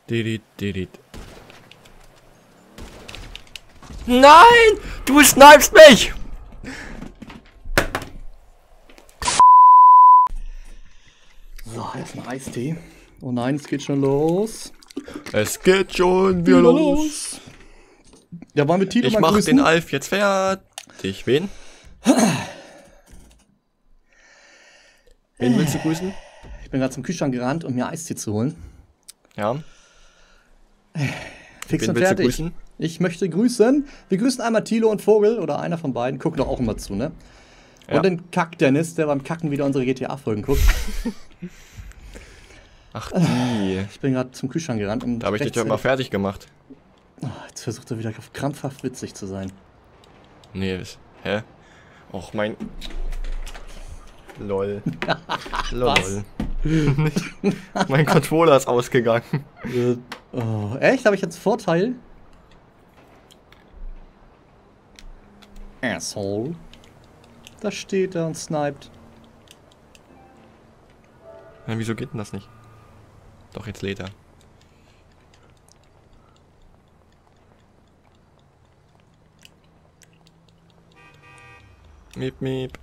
Didit, didit. Nein! Du snipest mich! So, jetzt ein Eistee. Oh nein, es geht schon los. Es geht schon wieder los. Ja, wollen wir Tilo Ich mal mach grüßen? den Alf jetzt fertig. Wen? Wen willst du grüßen? Ich bin gerade zum Kühlschrank gerannt, um mir Eistee zu holen. Ja. Fix Wen und willst du fertig. grüßen? Ich möchte grüßen. Wir grüßen einmal Tilo und Vogel oder einer von beiden. Guckt doch auch immer zu, ne? Ja. Und den Kack-Dennis, der beim Kacken wieder unsere GTA-Folgen guckt. Ach die. Ich bin gerade zum Kühlschrank gerannt. Um Da habe ich dich doch mal fertig gemacht. Jetzt versucht er wieder krampfhaft witzig zu sein. Nee, hä? Och mein... Lol. Lol. Mein Controller ist ausgegangen. Oh, echt? Habe ich jetzt Vorteil? Asshole. Da steht er und sniped. Ja, wieso geht denn das nicht? Doch, jetzt lädt er. Miep, miep.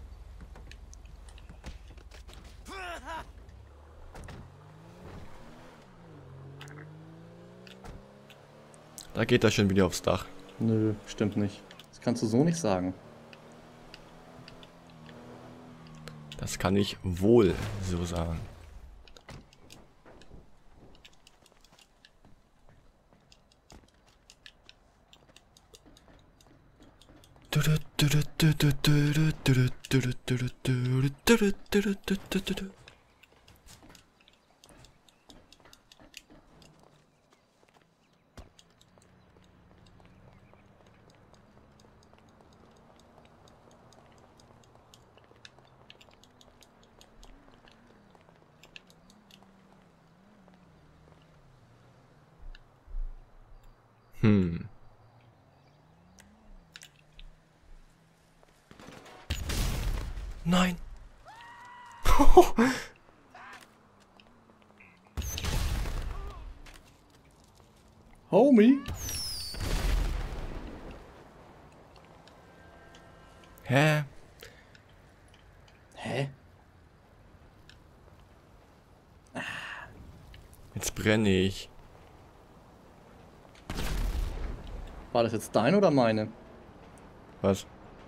Da geht er schon wieder aufs Dach. Nö, stimmt nicht. Das kannst du so nicht sagen. Das kann ich wohl so sagen. Nein. Homie? Hä? Hä? Jetzt brenne ich. War das jetzt dein oder meine? Was?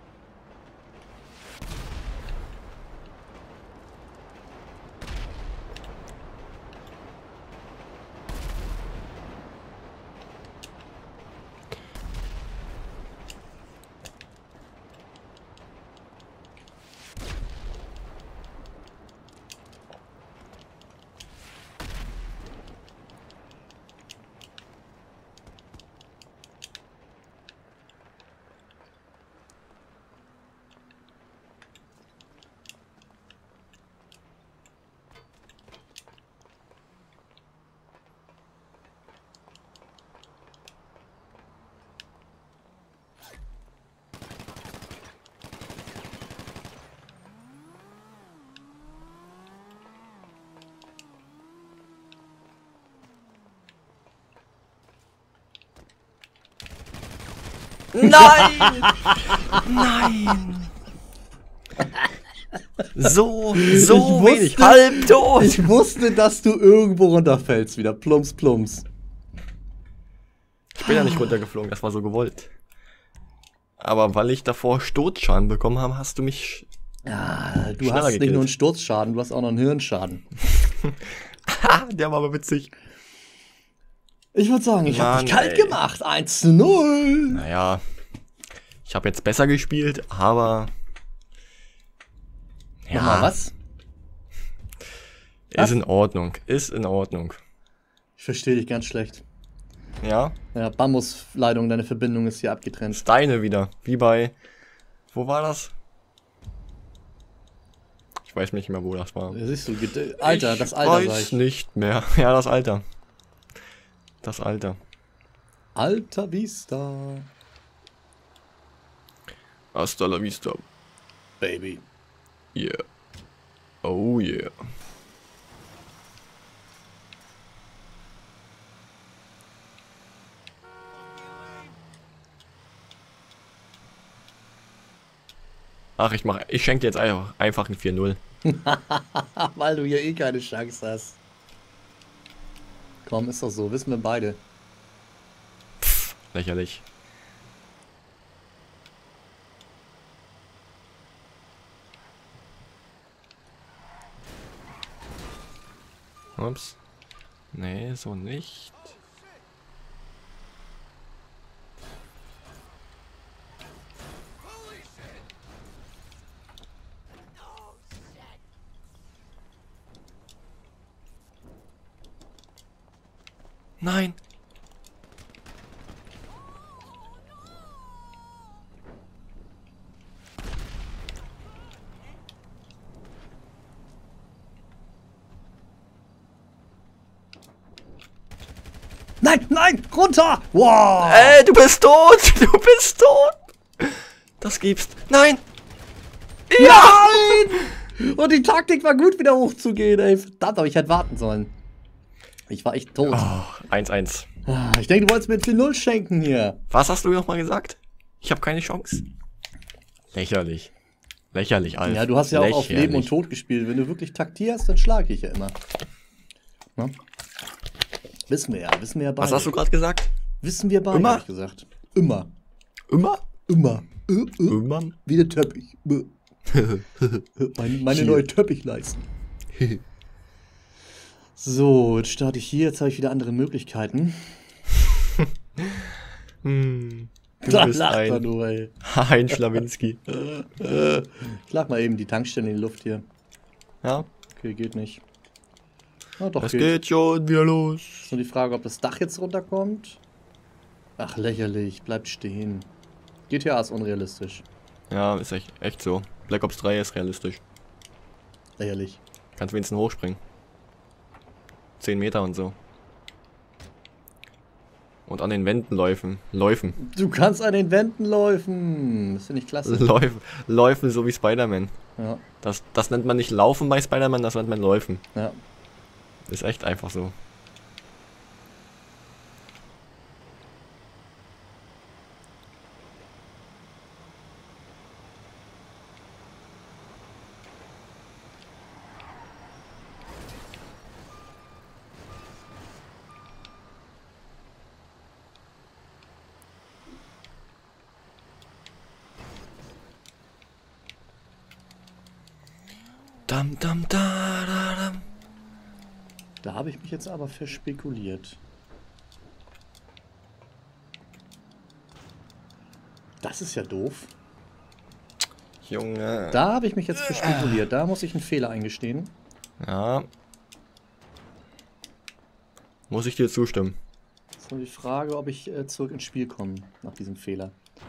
Nein! Nein! So wenig. Halbtot! Ich wusste, dass du irgendwo runterfällst wieder. Plumps, plumps. Ich bin ja nicht runtergeflogen, das war so gewollt. Aber weil ich davor Sturzschaden bekommen habe, hast du mich... Ja, du schneller hast nicht gekillt. nur einen Sturzschaden, du hast auch noch einen Hirnschaden. Ha, der war aber witzig. Ich würde sagen, ich habe Mann, dich kalt ey. gemacht. 1:0. Naja, ich habe jetzt besser gespielt, aber... Nochmal was? Ist in Ordnung, ist in Ordnung. Ich verstehe dich ganz schlecht. Ja, Ja, Bambusleitung, deine Verbindung ist hier abgetrennt. ist deine wieder, wie bei... Wo war das? Ich weiß nicht mehr, wo das war. Ja, siehst du, Alter, das Alter Ich sag weiß ich. nicht mehr. Ja, das Alter. Das Alter. Alta Vista, Hasta la vista. Baby. Yeah. Oh yeah. Ach, ich schenke dir jetzt einfach ein 4-0. Weil du hier eh keine Chance hast. Komm, ist doch so, wissen wir beide. Lächerlich. Ups. Nee, so nicht. Nein. Nein, nein, runter! Wow! Ey, du bist tot! Du bist tot! Das gibt's. Nein! Ja! Nein! Und die Taktik war gut, wieder hochzugehen, ey. Verdammt, aber ich hätte warten sollen. Ich war echt tot. Oh, 1-1. Ich denke, du wolltest mir 4-0 schenken hier. Was hast du nochmal gesagt? Ich habe keine Chance. Lächerlich. Lächerlich, Alter. Ja, du hast ja auch auf Leben und Tod gespielt. Wenn du wirklich taktierst, dann schlage ich ja immer. Na? Wissen wir ja beide. Was hast du gerade gesagt? Wissen wir beide, Immer? hab ich gesagt. Immer. Immer? Immer. Immer? Wie der Teppich. Meine neue Teppichleisten. So, jetzt starte ich hier. Jetzt habe ich wieder andere Möglichkeiten. Du Da bist lacht er nur, ey. ein Schlawinski. Ich lag mal eben die Tankstelle in die Luft hier. Ja, Okay, geht nicht. Ah, doch, das geht schon wieder los. Ist nur die Frage, ob das Dach jetzt runterkommt. Ach, lächerlich. Bleibt stehen. GTA ist unrealistisch. Ja, ist echt so. Black Ops 3 ist realistisch. Lächerlich. Kannst wenigstens hochspringen. 10 Meter und so. Und an den Wänden läufen. Du kannst an den Wänden laufen. Das finde ich klasse. Läufen so wie Spider-Man. Ja, Das nennt man nicht Laufen bei Spider-Man, das nennt man Läufen. ja. Ist echt einfach so. Dam, dam, da, da, dam. Da habe ich mich jetzt aber verspekuliert. Das ist ja doof. Junge. Da habe ich mich jetzt verspekuliert. Da muss ich einen Fehler eingestehen. Ja. Muss ich dir zustimmen. Jetzt nur die Frage, ob ich zurück ins Spiel komme nach diesem Fehler.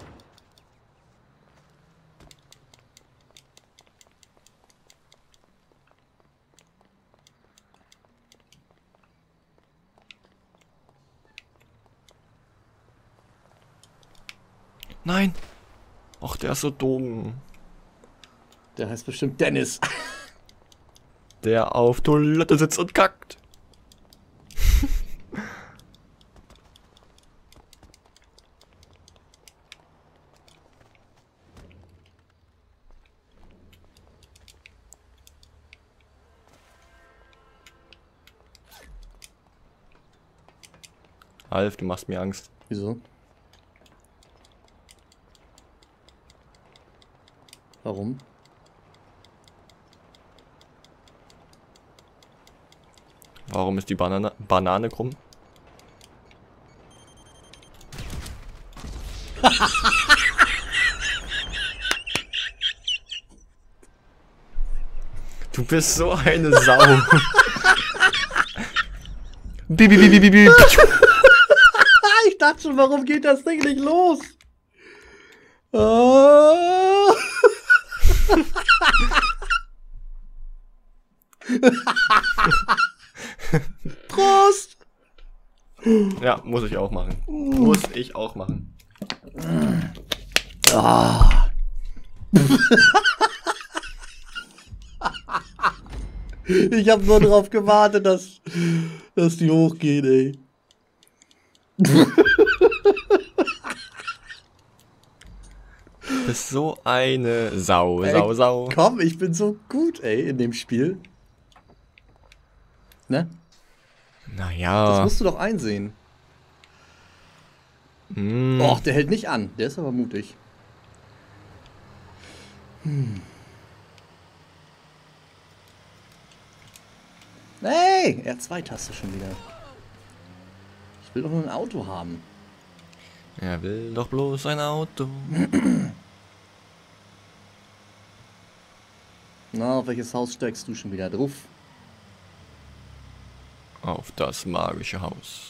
Nein. Ach, der ist so dumm. Der heißt bestimmt Dennis. Der auf Toilette sitzt und kackt. Alf, du machst mir Angst. Wieso? Warum? Warum ist die Banane krumm? Du bist so eine Sau. Ich dachte schon, warum geht das Ding nicht los? Oh. Prost! Ja, muss ich auch machen. Muss ich auch machen. Ah. Ich habe nur darauf gewartet, dass die hochgehen, ey. bist so eine Sau, Ey, Sau, Sau. Komm, ich bin so gut, ey, in dem Spiel. Ne? Das Naja. musst du doch einsehen. Och, der hält nicht an. Der ist aber mutig. Hey, R2-Taste schon wieder. Ich will doch nur ein Auto haben. Er will doch bloß ein Auto. Na, auf welches Haus steigst du schon wieder drauf? Auf das magische Haus.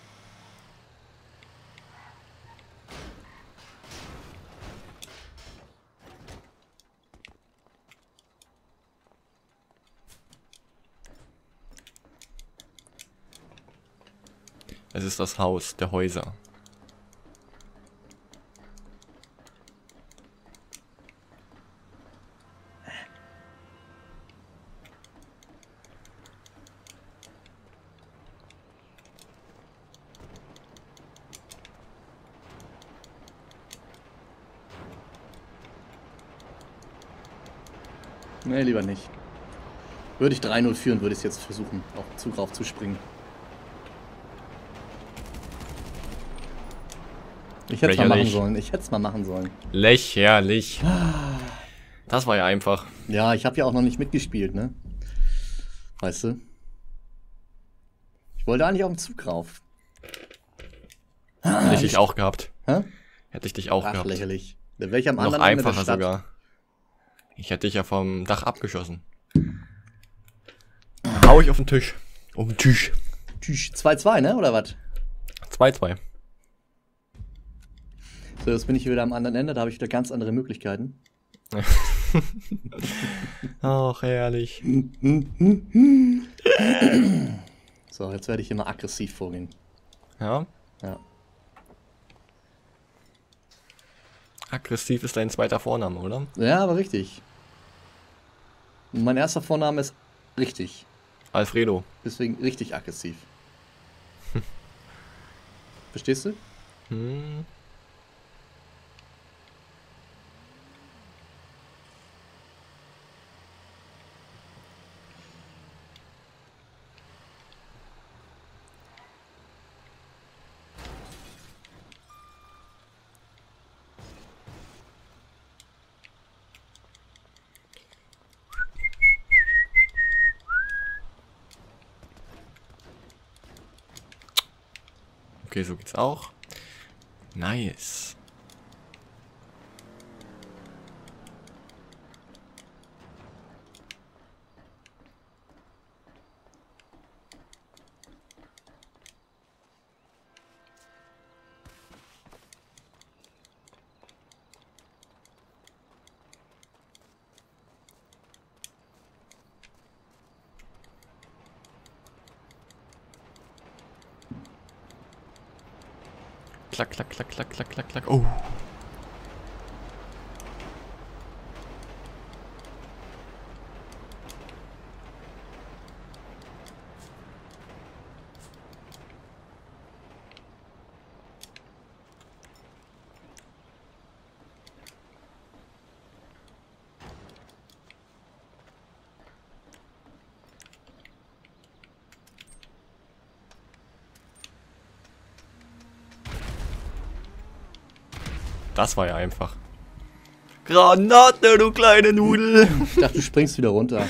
Es ist das Haus der Häuser. Nee, lieber nicht. Würde ich 3-0 führen, würde ich es jetzt versuchen, auf Zug raufzuspringen. Ich hätte es mal machen Lächerlich. sollen. Ich hätte es mal machen sollen. Lächerlich. Das war ja einfach. Ja, ich habe ja auch noch nicht mitgespielt, ne? Weißt du? Ich wollte eigentlich auf den Zug rauf. Hätte ich dich auch gehabt. Hä? Hätte ich dich auch Ach, gehabt. lächerlich. Da wäre ich am Noch anderen Ende der einfacher Stadt. sogar. Ich hätte dich ja vom Dach abgeschossen. Hau ich auf den Tisch. Auf den Tisch. Tschüss. 2-2, ne? Oder was? 2-2. So, jetzt bin ich wieder am anderen Ende. Da habe ich wieder ganz andere Möglichkeiten. Ach, herrlich. So, jetzt werde ich immer aggressiv vorgehen. Ja, Ja. aggressiv ist dein zweiter Vorname, oder? Ja, aber richtig. Und mein erster Vorname ist richtig. Alfredo. Deswegen richtig aggressiv. Verstehst du? Hm. Okay, so geht's auch. Nice. Klack, klack, klack, klack, klack, klack, klack. Oh. Das war ja einfach. Granate, du kleine Nudel. Ich dachte, du springst wieder runter.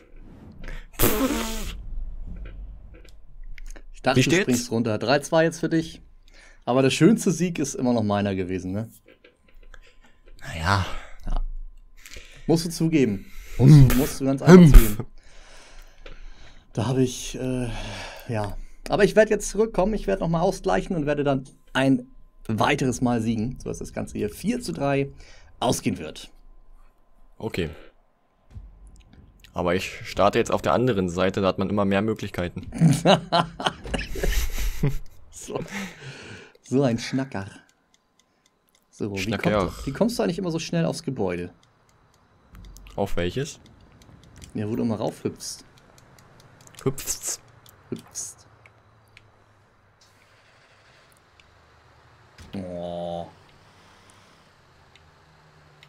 Ich dachte, Wie du steht's? springst runter. 3-2 jetzt für dich. Aber der schönste Sieg ist immer noch meiner gewesen, ne? Naja. Musst du zugeben. Musst du ganz einfach zugeben. Da habe ich, ja. Aber ich werde jetzt zurückkommen. Ich werde nochmal ausgleichen und werde dann ein weiteres Mal siegen, sodass das Ganze hier 4-3 ausgehen wird. Okay. Aber ich starte jetzt auf der anderen Seite, da hat man immer mehr Möglichkeiten. So ein Schnacker. So, Schnacker. wie kommst du eigentlich immer so schnell aufs Gebäude? Auf welches? Ja, wo du immer raufhüpfst. Hüpft's. Hüpfst. Oh.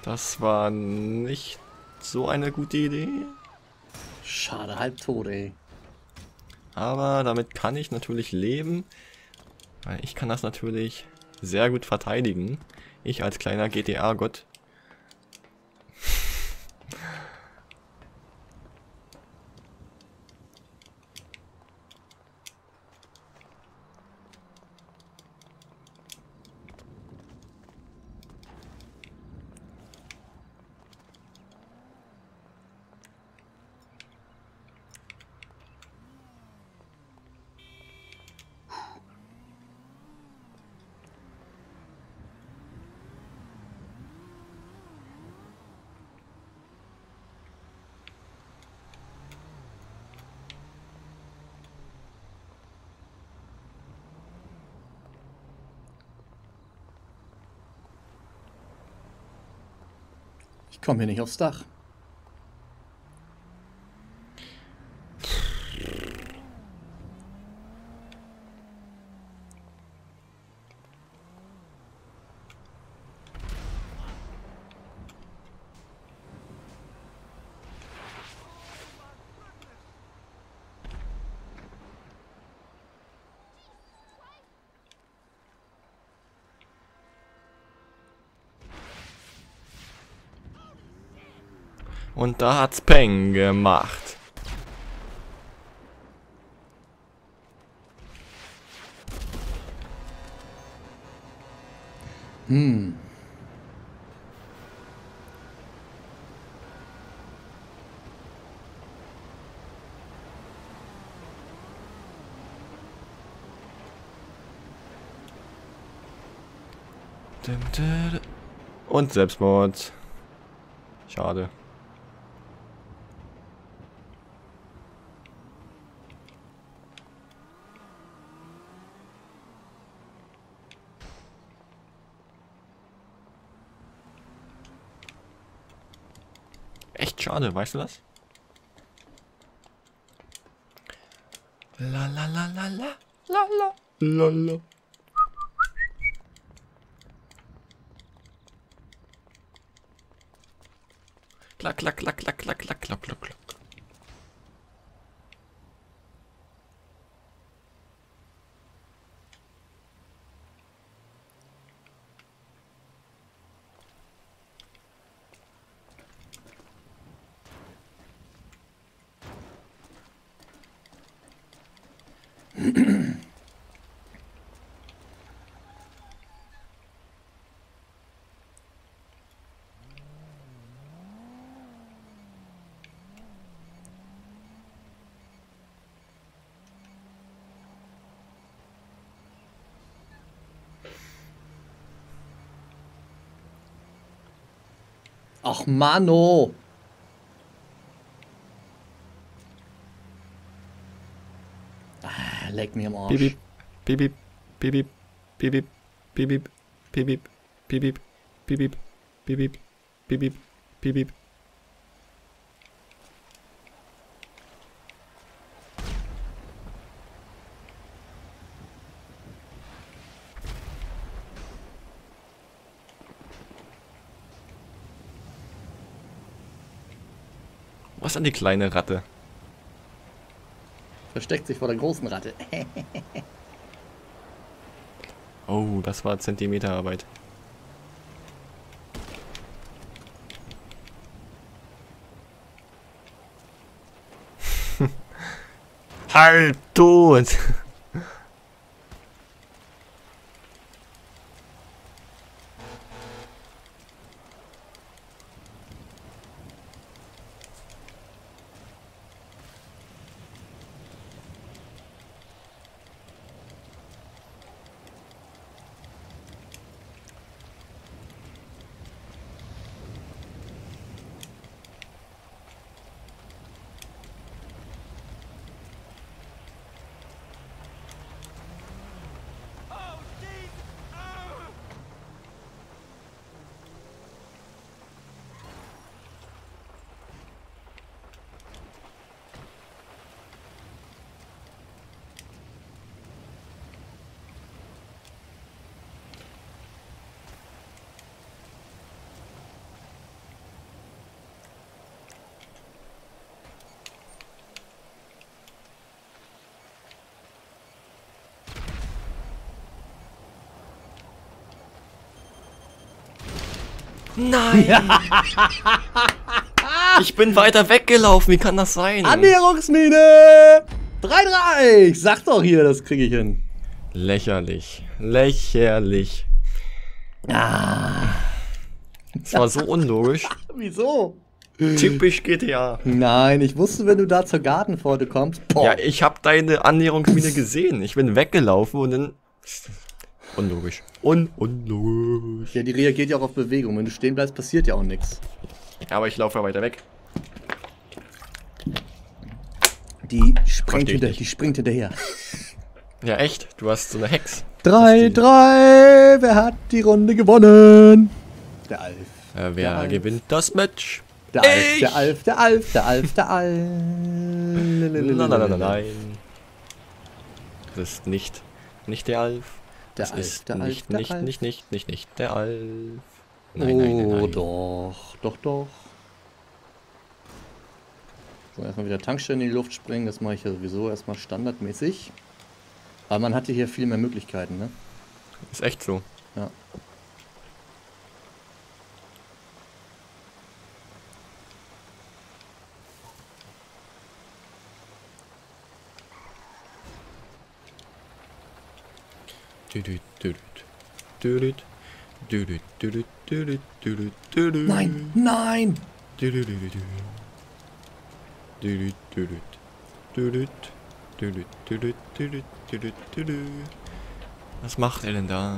Das war nicht so eine gute Idee. Schade, halb tot, ey. Aber damit kann ich natürlich leben. Weil ich kann das natürlich sehr gut verteidigen. Ich als kleiner GTA-Gott. Ich komme hier nicht aufs Dach. Und da hat's Peng gemacht. Und Selbstmord. Schade. Echt schade, weißt du das? La la la la la la la la la. Klack, klack, klack, klack, klack, klack, klack, klack, klack. Ach, Mano. Ah, leck mir am Arsch. Bip, bip, bip, bip, bip, bip, bip, bip, bip, bip, bip. Was an die kleine Ratte? Versteckt sich vor der großen Ratte. Oh, das war Zentimeterarbeit. Halt tot! Nein! Ich bin weiter weggelaufen, wie kann das sein? Annäherungsmine! 3-3! Ich sag doch hier, das kriege ich hin. Lächerlich. Lächerlich. Das war so unlogisch. Wieso? Typisch GTA. Nein, ich wusste, wenn du da zur Gartenpforte kommst. Boah. Ja, ich habe deine Annäherungsmine gesehen. Ich bin weggelaufen und dann... Unlogisch. Unlogisch. Ja, die reagiert ja auch auf Bewegung. Wenn du stehen bleibst, passiert ja auch nichts. Ja, aber ich laufe ja weiter weg. Die springt, Versteh ich nicht. die springt hinterher. Ja, echt? Du hast so eine Hex. 3-3! Wer hat die Runde gewonnen? Der Alf. Wer Der Alf. gewinnt das Match? Der Alf, der Alf, der Alf, der Alf, der Alf. Nein. Das ist nicht der Alf. Der Das Alf, ist der Alf, nicht der Alf. nicht der Alf. Nein. Oh, doch. So, erstmal wieder Tankstellen in die Luft springen. Das mache ich ja sowieso erstmal standardmäßig. Aber man hatte hier viel mehr Möglichkeiten, ne? Ist echt so. Ja. Nein! Was macht er denn da?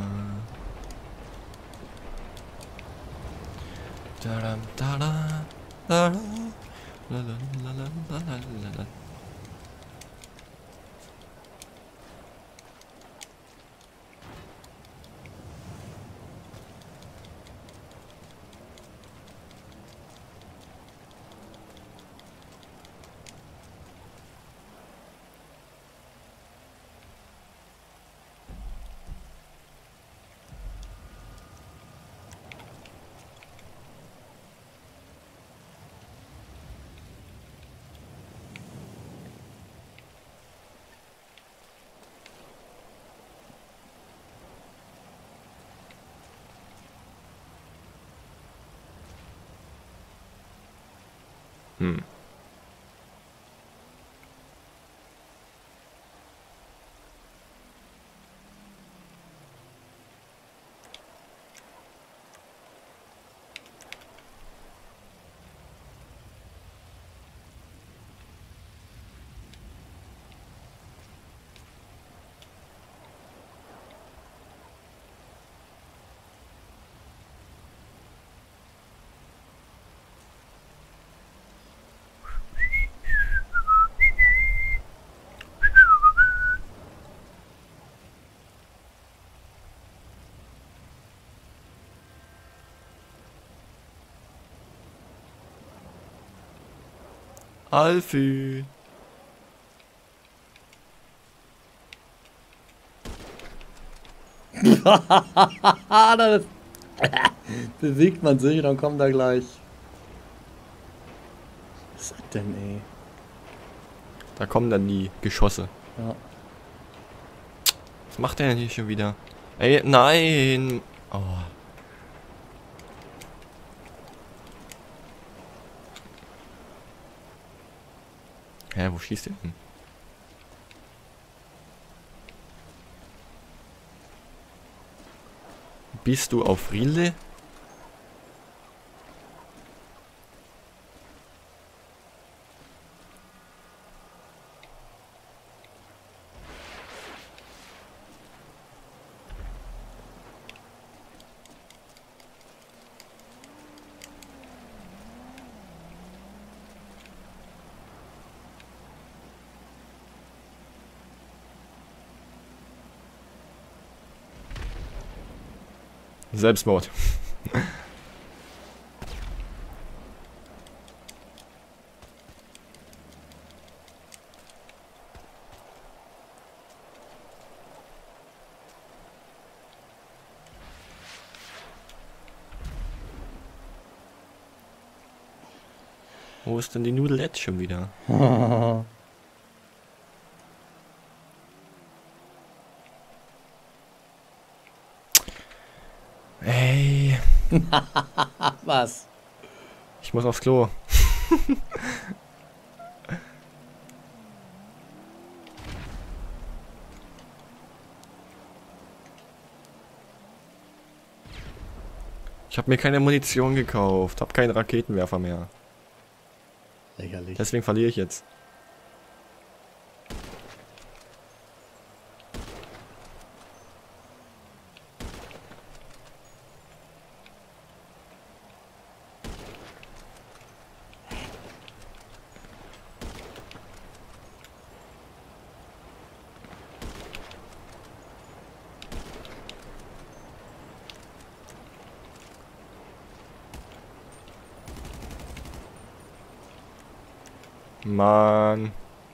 Alfie. Das bewegt man sich und dann kommt er gleich. Was ist das denn, ey? Da kommen dann die Geschosse. Ja. Was macht der denn hier schon wieder? Ey, nein! Oh. Hä, wo schießt der denn? Bist du auf Rille? Selbstmord. Wo ist denn die Nudel jetzt schon wieder? Ey. Was? Ich muss aufs Klo. Ich habe mir keine Munition gekauft, habe keinen Raketenwerfer mehr. Lächerlich. Deswegen verliere ich jetzt. Mann.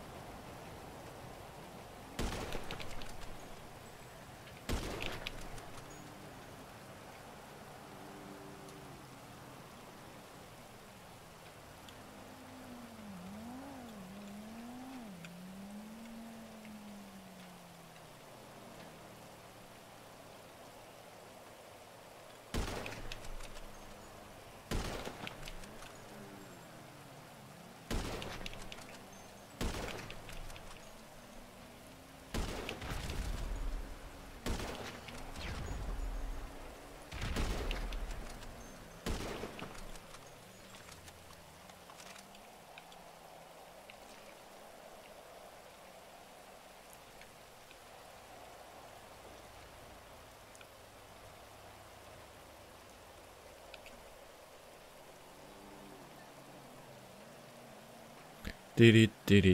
Didit, didit.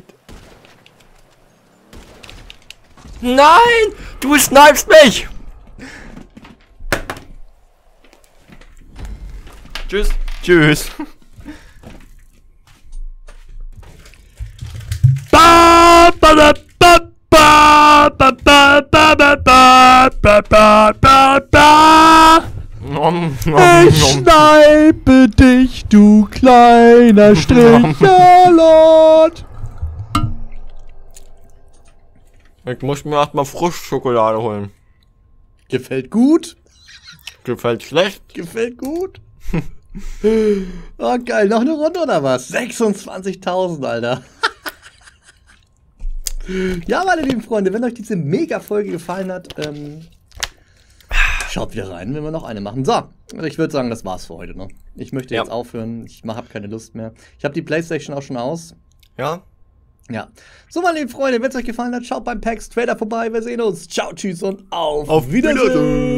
Nein! Du snipest mich! Tschüss. Tschüss. Ich schneide dich, du kleiner Strichelot. Ich muss mir erstmal Frischschokolade holen. Gefällt gut? Gefällt schlecht? Gefällt gut? Oh, geil. Noch eine Runde oder was? 26.000, Alter. Ja, meine lieben Freunde, wenn euch diese Mega-Folge gefallen hat, schaut wieder rein, wenn wir noch eine machen. So, ich würde sagen, das war's für heute, ne? Ich möchte jetzt aufhören. Ich habe keine Lust mehr. Ich habe die Playstation auch schon aus. Ja? Ja. So, meine lieben Freunde, wenn es euch gefallen hat, schaut beim PAX Trader vorbei. Wir sehen uns. Ciao, tschüss und auf Wiedersehen.